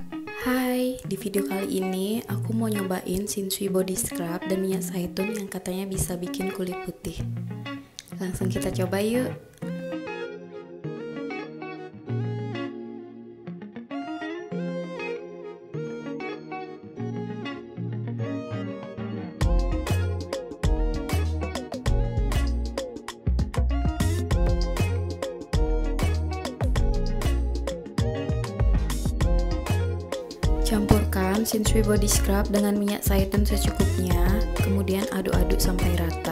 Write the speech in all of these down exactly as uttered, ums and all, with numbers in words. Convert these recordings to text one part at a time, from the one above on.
Hai, di video kali ini aku mau nyobain Shinsui Body Scrub dan minyak zaitun yang katanya bisa bikin kulit putih. Langsung kita coba yuk. Campurkan Shinsui Body Scrub dengan minyak zaitun secukupnya, kemudian aduk-aduk sampai rata.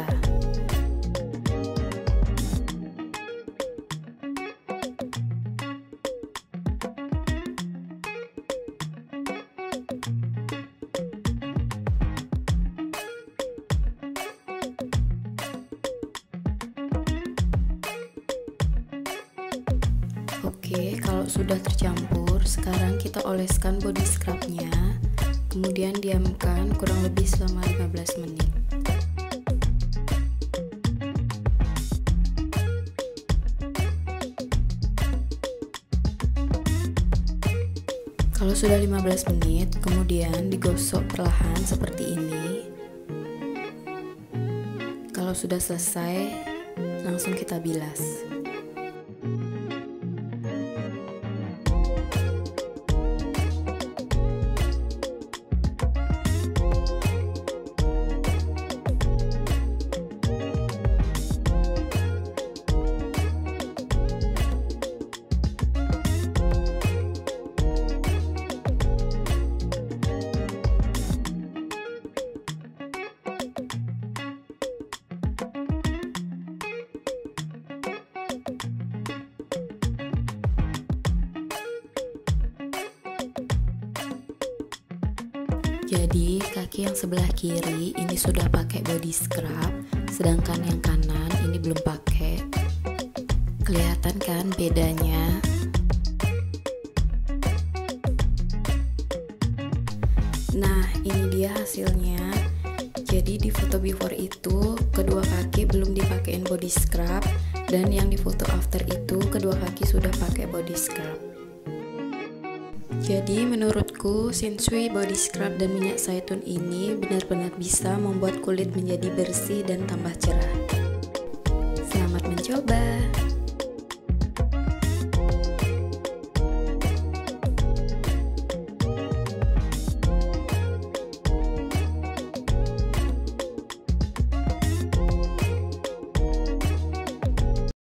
Oke, kalau sudah tercampur, sekarang kita oleskan body scrubnya, kemudian diamkan kurang lebih selama lima belas menit. Kalau sudah lima belas menit, kemudian digosok perlahan seperti ini. Kalau sudah selesai, langsung kita bilas. Jadi kaki yang sebelah kiri ini sudah pakai body scrub, sedangkan yang kanan ini belum pakai. Kelihatan kan bedanya? Nah, ini dia hasilnya. Jadi di foto before itu kedua kaki belum dipakein body scrub, dan yang di foto after itu kedua kaki sudah pakai body scrub. Jadi menurutku Shinsui Body Scrub dan minyak zaitun ini benar-benar bisa membuat kulit menjadi bersih dan tambah cerah. Selamat mencoba!